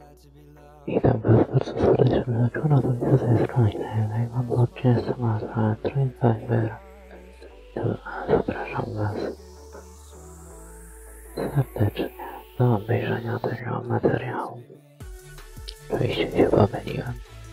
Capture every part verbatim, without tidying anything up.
Witam Was bardzo serdecznie na kanale ze strony Najman odcinek Samara Trainfiber. Zapraszam Was serdecznie do obejrzenia tego materiału. Oczywiście się pomyliłem.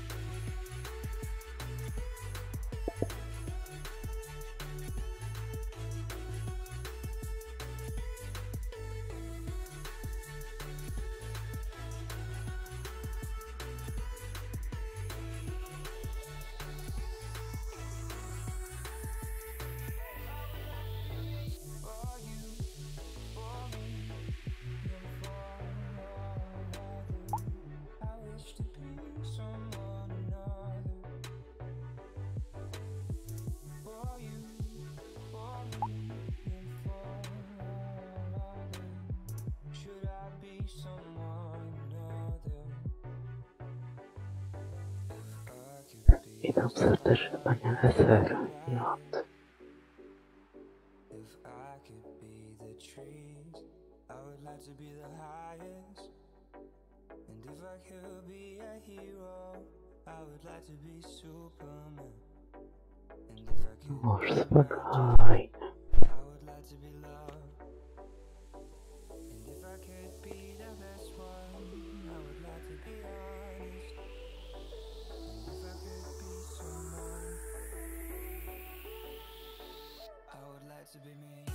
Witam serdecznie Panie S R J. Może spokojnie. To be me.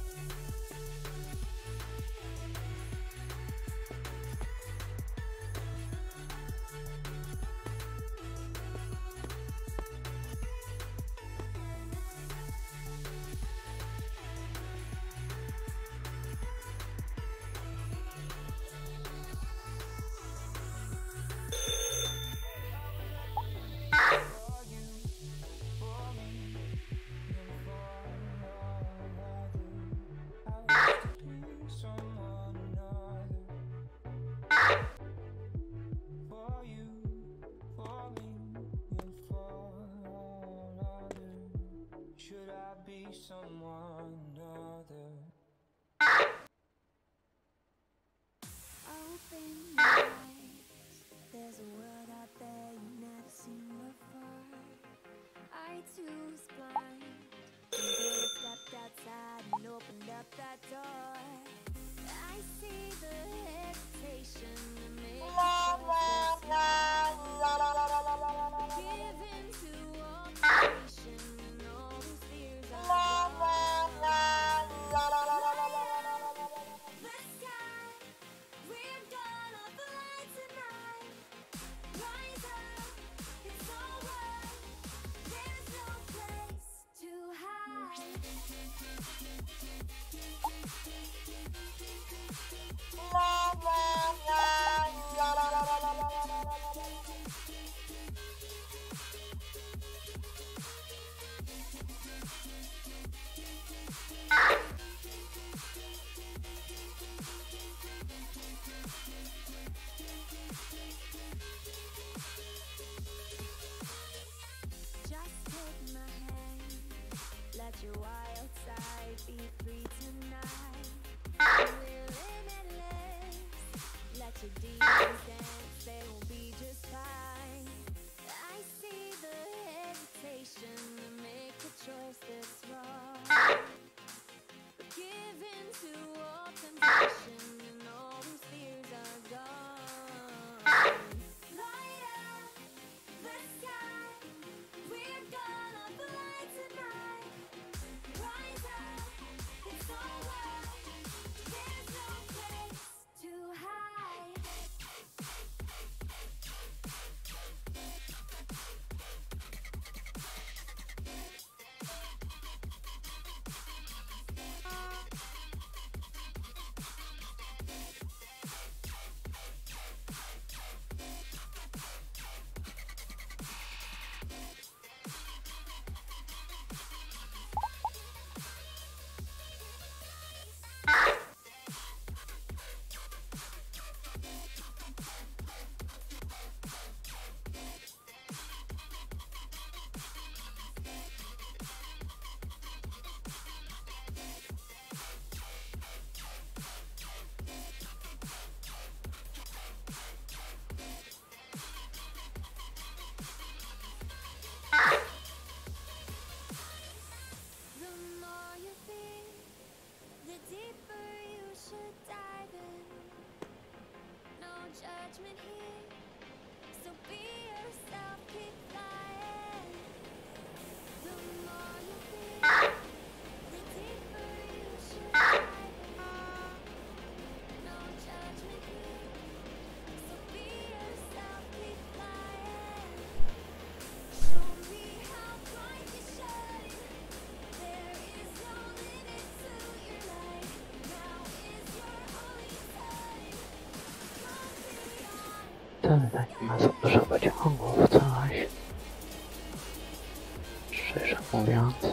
Someone other. Open your eyes. There's a world out there you've never seen before. I too was blind until I stepped outside and opened up that door. I see the hesitation and make choices. Give in to all temptation and all these fears I judgment here. So be yourself, keep flying. The more you feel, the deeper you should dive in. No judgment here. So be yourself, keep flying. Show me how bright you shine. There is no limit to your light. Now is your only time. Come beyond. 站在你们走的手把枪我不曾而去，水上公样子。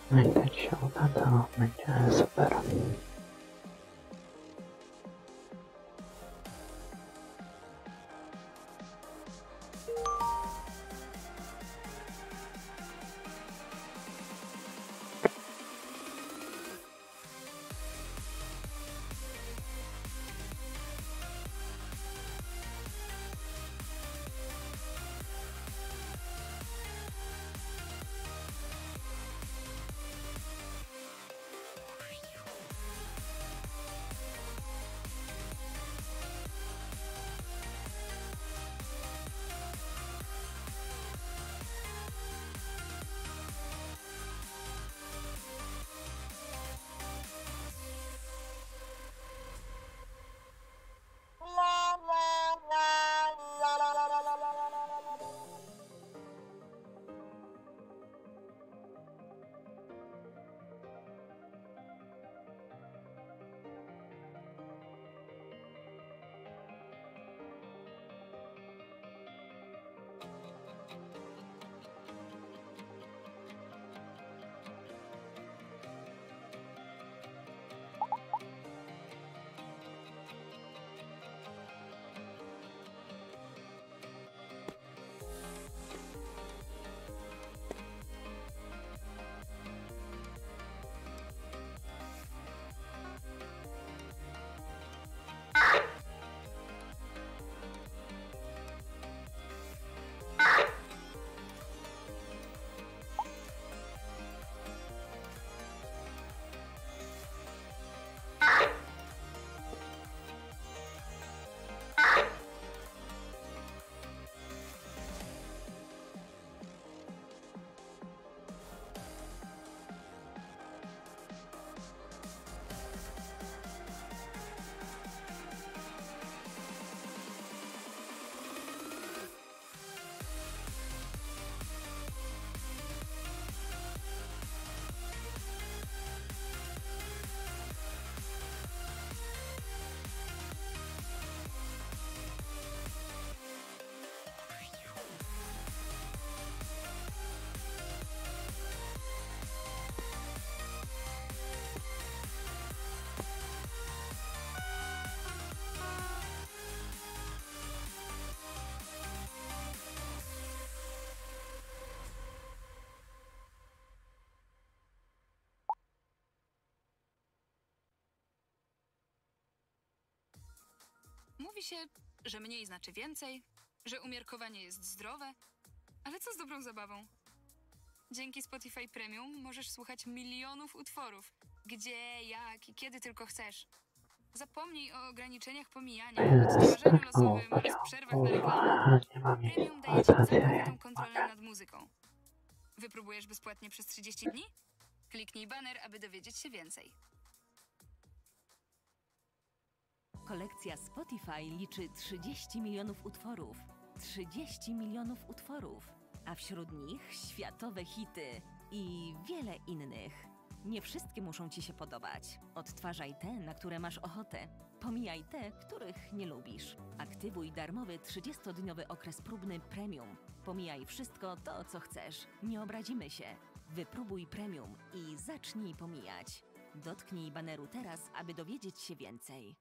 No i jak się uda, to będzie super. Mówi się, że mniej znaczy więcej, że umiarkowanie jest zdrowe, ale co z dobrą zabawą? Dzięki Spotify Premium możesz słuchać milionów utworów, gdzie, jak i kiedy tylko chcesz. Zapomnij o ograniczeniach pomijania, odtwarzaniu Tak mało losowym oraz przerwach na reklamę. poziomów, nie mam nic Premium na daje ci stację, całkowitą jak kontrolę mogę. nad muzyką. Wypróbujesz bezpłatnie przez trzydzieści dni? Kliknij baner, aby dowiedzieć się więcej. Kolekcja Spotify liczy trzydzieści milionów utworów. trzydzieści milionów utworów, a wśród nich światowe hity i wiele innych. Nie wszystkie muszą Ci się podobać. Odtwarzaj te, na które masz ochotę. Pomijaj te, których nie lubisz. Aktywuj darmowy trzydziestodniowy okres próbny Premium. Pomijaj wszystko to, co chcesz. Nie obrazimy się. Wypróbuj Premium i zacznij pomijać. Dotknij baneru teraz, aby dowiedzieć się więcej.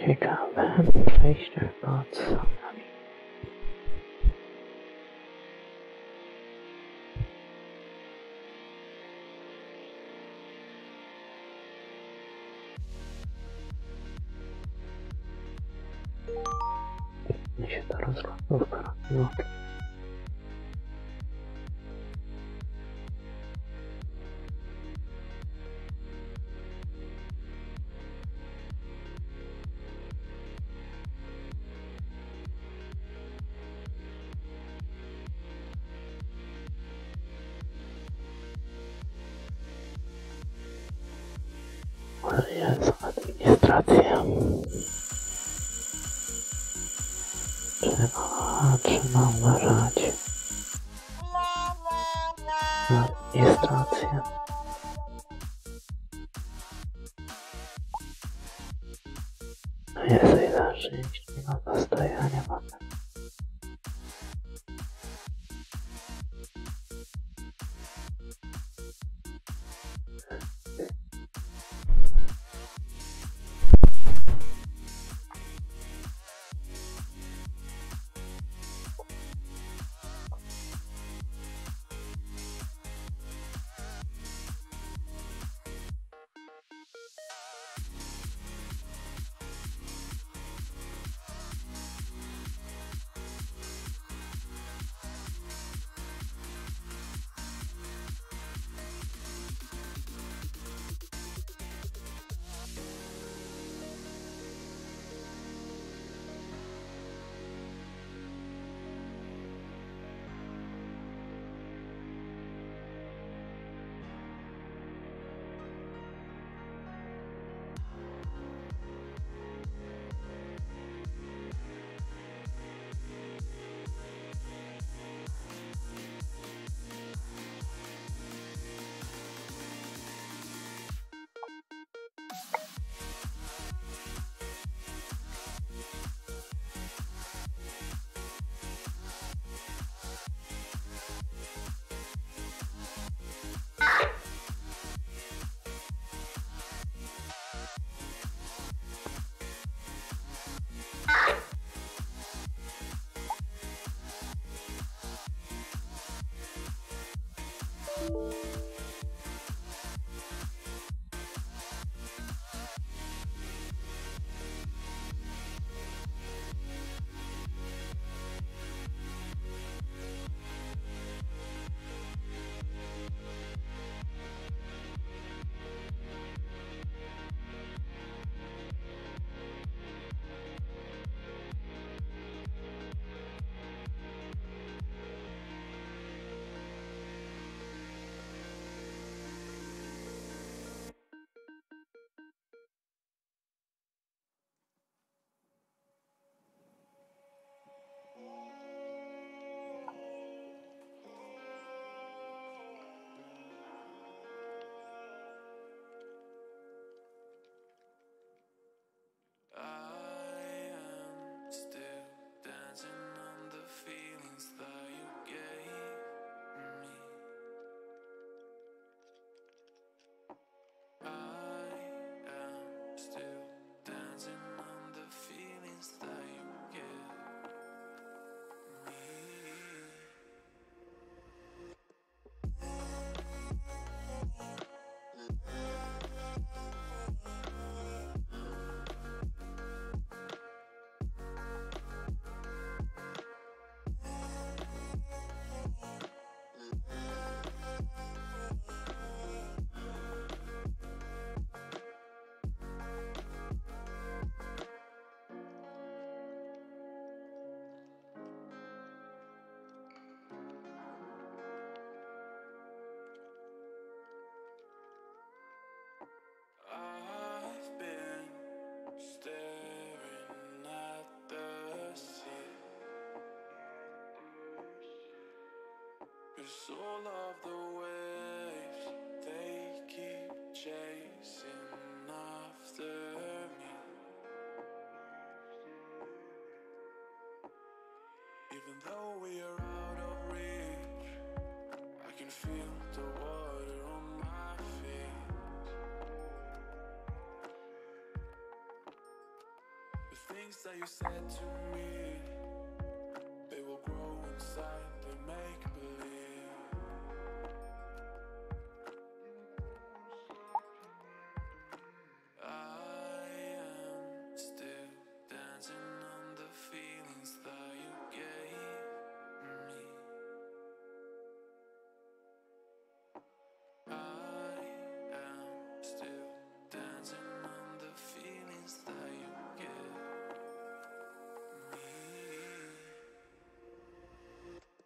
ciekawe przejście pod schodami. Mnie się to rozrosło w parę minut. Ale jest administracja. Trzeba, trzeba uważać na administrację. A ja sobie zacząć mimo postojania mogę. All of the waves, they keep chasing after me. Even though we are out of reach, I can feel the water on my feet. things that you said to me, they will grow inside the make believe. I am still dancing on the feelings that you gave me. I am still dancing on the feelings that you give me.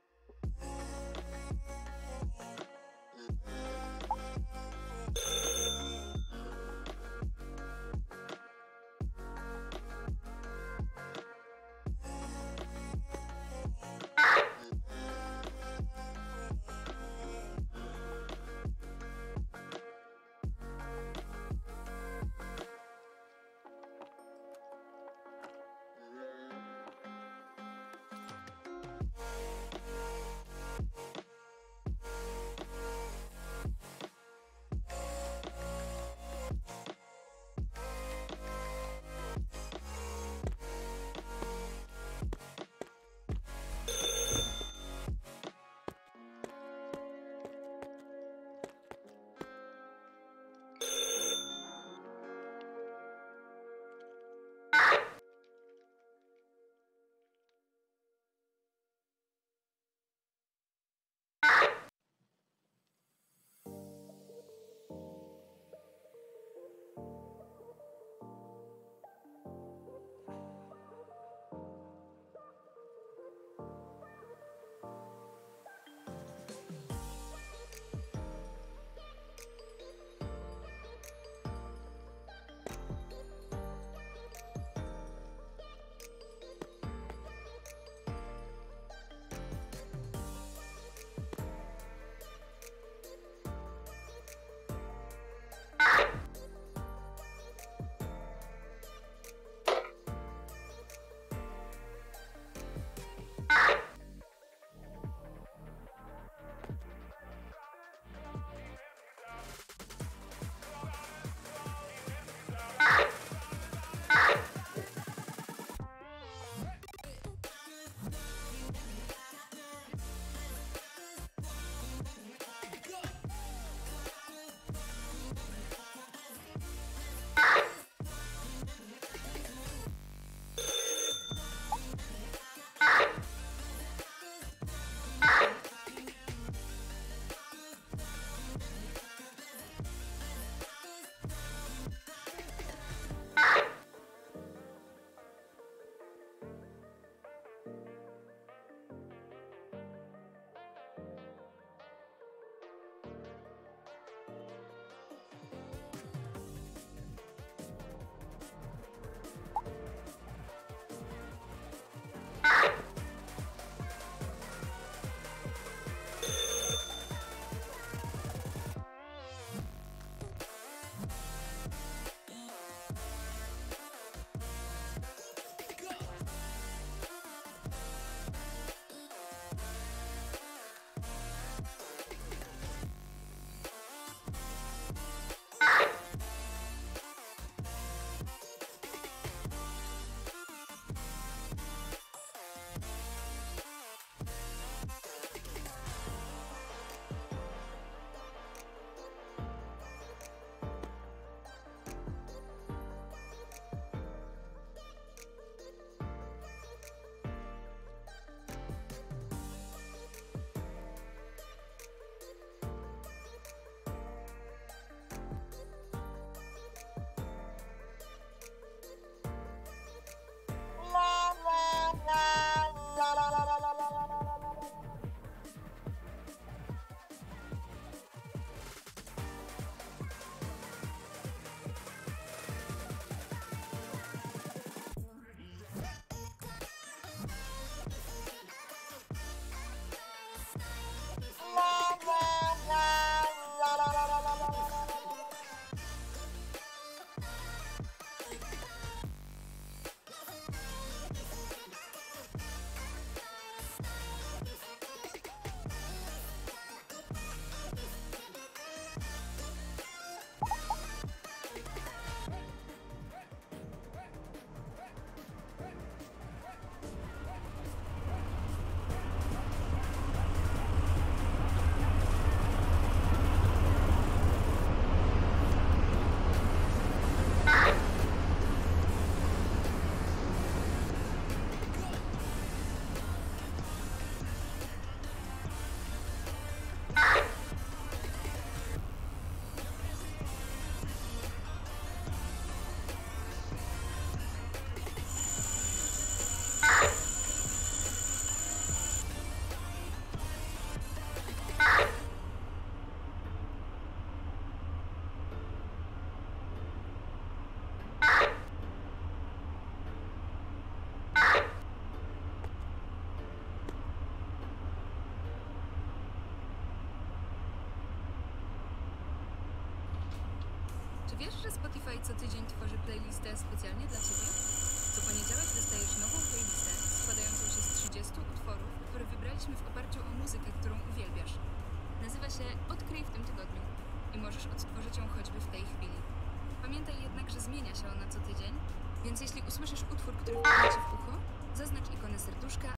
wiesz, że Spotify co tydzień tworzy playlistę specjalnie dla Ciebie? Co poniedziałek dostajesz nową playlistę składającą się z trzydziestu utworów, które wybraliśmy w oparciu o muzykę, którą uwielbiasz. Nazywa się Odkryj w tym tygodniu i możesz odtworzyć ją choćby w tej chwili. Pamiętaj jednak, że zmienia się ona co tydzień, więc jeśli usłyszysz utwór, który wpadnie Ci w ucho, zaznacz ikonę serduszka